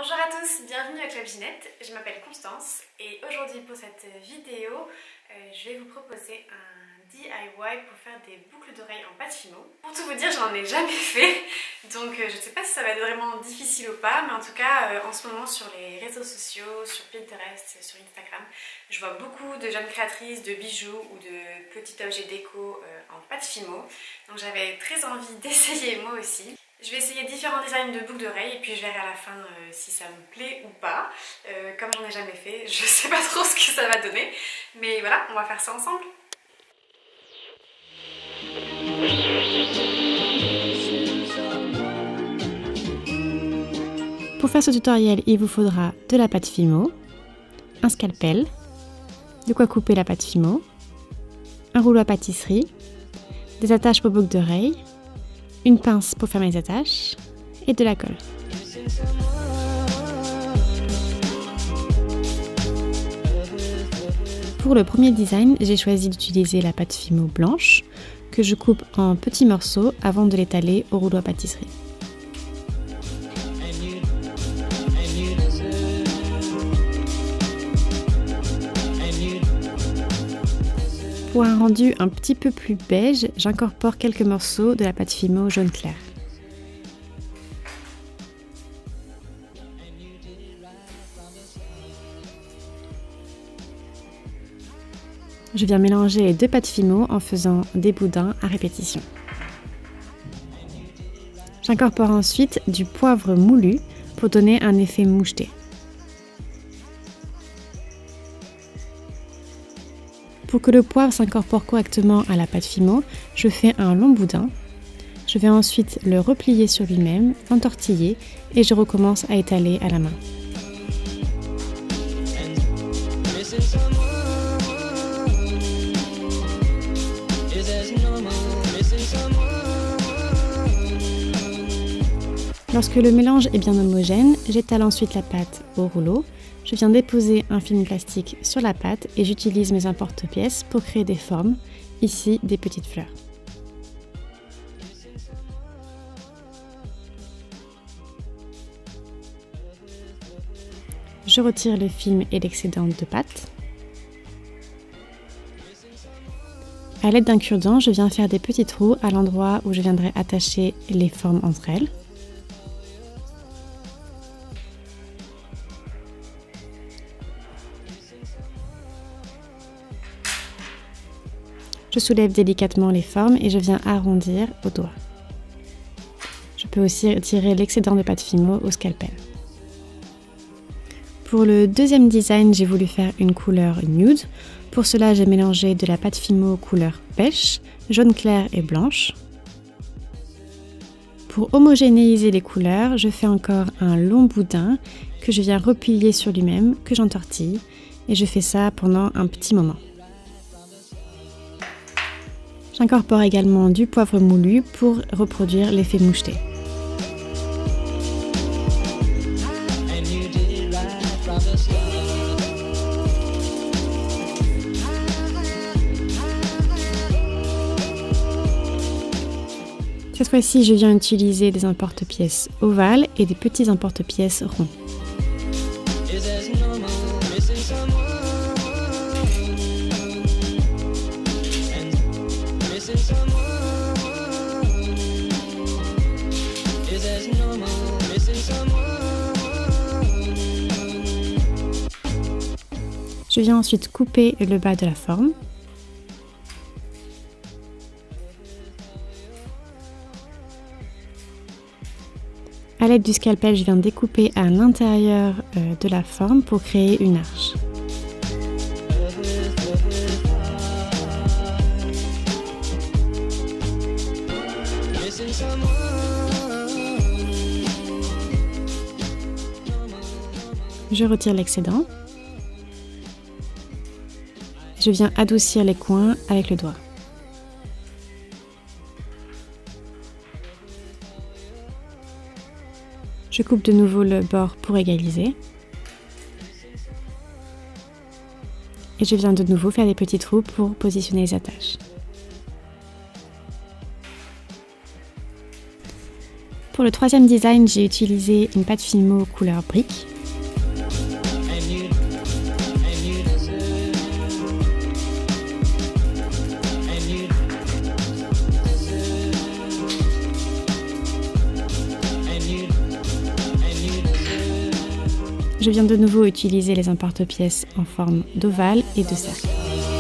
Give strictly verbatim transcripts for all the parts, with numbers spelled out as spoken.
Bonjour à tous, bienvenue à Club Ginette, je m'appelle Constance et aujourd'hui pour cette vidéo euh, je vais vous proposer un D I Y pour faire des boucles d'oreilles en pâte fimo. Pour tout vous dire, j'en ai jamais fait, donc euh, je ne sais pas si ça va être vraiment difficile ou pas, mais en tout cas euh, en ce moment sur les réseaux sociaux, sur Pinterest, sur Instagram, je vois beaucoup de jeunes créatrices de bijoux ou de petits objets déco euh, en pâte fimo, donc j'avais très envie d'essayer moi aussi. Je vais essayer différents designs de boucles d'oreilles et puis je verrai à la fin euh, si ça me plaît ou pas. Euh, comme j'en ai jamais fait, je sais pas trop ce que ça va donner. Mais voilà, on va faire ça ensemble. Pour faire ce tutoriel, il vous faudra de la pâte fimo, un scalpel, de quoi couper la pâte fimo, un rouleau à pâtisserie, des attaches pour boucles d'oreilles, une pince pour fermer les attaches et de la colle. Pour le premier design, j'ai choisi d'utiliser la pâte fimo blanche que je coupe en petits morceaux avant de l'étaler au rouleau à pâtisserie. Pour un rendu un petit peu plus beige, j'incorpore quelques morceaux de la pâte fimo jaune clair. Je viens mélanger les deux pâtes fimo en faisant des boudins à répétition. J'incorpore ensuite du poivre moulu pour donner un effet moucheté. Pour que le poivre s'incorpore correctement à la pâte fimo, je fais un long boudin. Je vais ensuite le replier sur lui-même, entortiller et je recommence à étaler à la main. Lorsque le mélange est bien homogène, j'étale ensuite la pâte au rouleau. Je viens déposer un film plastique sur la pâte et j'utilise mes emporte-pièces pour créer des formes, ici des petites fleurs. Je retire le film et l'excédent de pâte. À l'aide d'un cure-dent, je viens faire des petits trous à l'endroit où je viendrai attacher les formes entre elles. Je soulève délicatement les formes et je viens arrondir au doigt. Je peux aussi retirer l'excédent de pâte fimo au scalpel. Pour le deuxième design, j'ai voulu faire une couleur nude. Pour cela, j'ai mélangé de la pâte fimo couleur pêche, jaune clair et blanche. Pour homogénéiser les couleurs, je fais encore un long boudin que je viens replier sur lui-même, que j'entortille, et je fais ça pendant un petit moment. J'incorpore également du poivre moulu pour reproduire l'effet moucheté. Cette fois-ci, je viens utiliser des emporte-pièces ovales et des petits emporte-pièces ronds. Je viens ensuite couper le bas de la forme. À l'aide du scalpel, je viens découper à l'intérieur de la forme pour créer une arche. Je retire l'excédent. Je viens adoucir les coins avec le doigt. Je coupe de nouveau le bord pour égaliser. Et je viens de nouveau faire des petits trous pour positionner les attaches. Pour le troisième design, j'ai utilisé une pâte Fimo couleur brique. Je viens de nouveau utiliser les emporte-pièces en forme d'ovale et de cercle.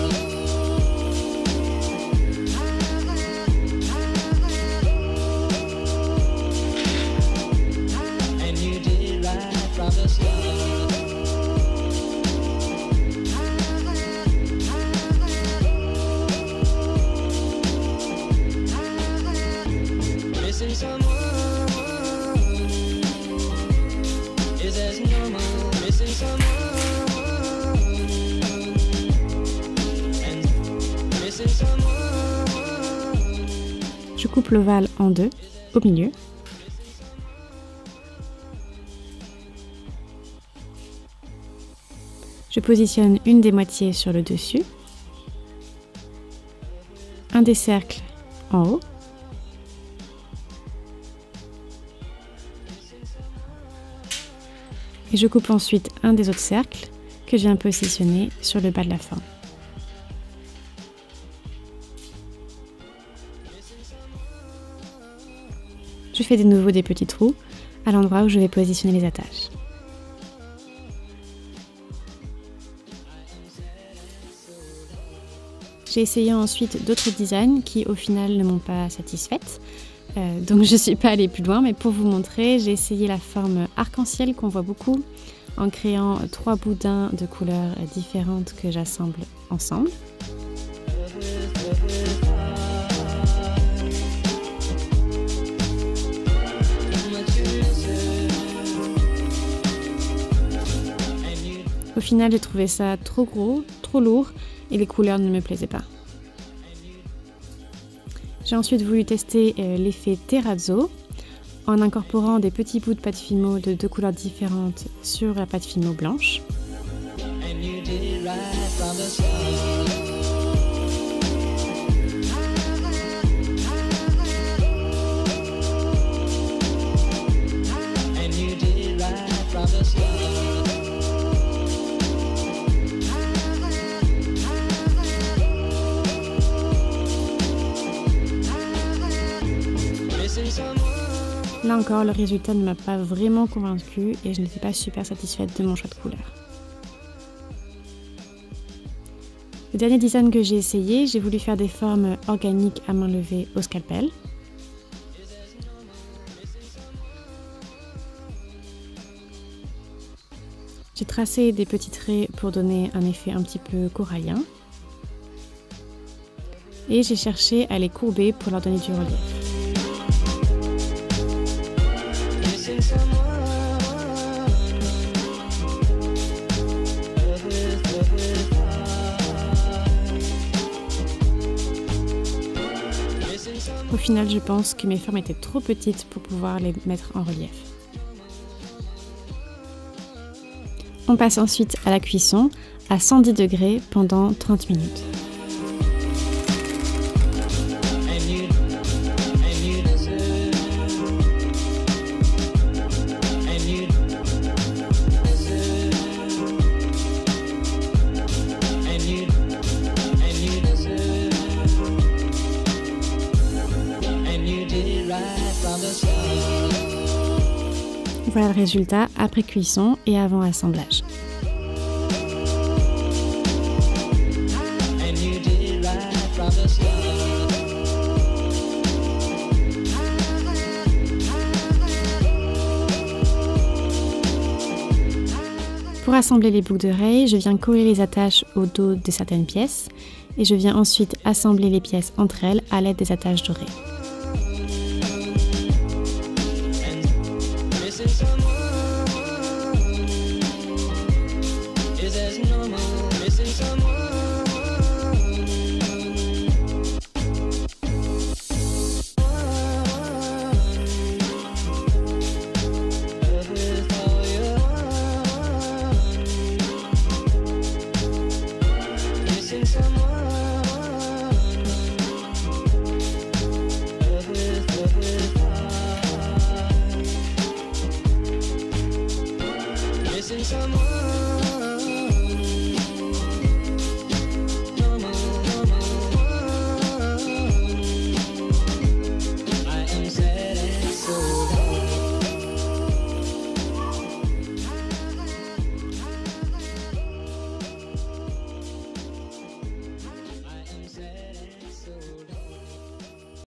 Je coupe l'ovale en deux, au milieu. Je positionne une des moitiés sur le dessus, un des cercles en haut, et je coupe ensuite un des autres cercles que je viens positionner sur le bas de la forme. Je fais de nouveau des petits trous à l'endroit où je vais positionner les attaches. J'ai essayé ensuite d'autres designs qui au final ne m'ont pas satisfaite, euh, donc je ne suis pas allée plus loin, mais pour vous montrer, j'ai essayé la forme arc-en-ciel qu'on voit beaucoup en créant trois boudins de couleurs différentes que j'assemble ensemble. Au final, j'ai trouvé ça trop gros, trop lourd et les couleurs ne me plaisaient pas. J'ai ensuite voulu tester euh, l'effet terrazzo en incorporant des petits bouts de pâte Fimo de deux couleurs différentes sur la pâte Fimo blanche. Là encore, le résultat ne m'a pas vraiment convaincue et je n'étais pas super satisfaite de mon choix de couleur. Le dernier design que j'ai essayé, j'ai voulu faire des formes organiques à main levée au scalpel. J'ai tracé des petits traits pour donner un effet un petit peu corallien. Et j'ai cherché à les courber pour leur donner du relief. Au final, je pense que mes formes étaient trop petites pour pouvoir les mettre en relief. On passe ensuite à la cuisson à cent dix degrés pendant trente minutes. Voilà le résultat après cuisson et avant assemblage. Pour assembler les boucles d'oreilles, je viens coller les attaches au dos de certaines pièces et je viens ensuite assembler les pièces entre elles à l'aide des attaches dorées. missing someone.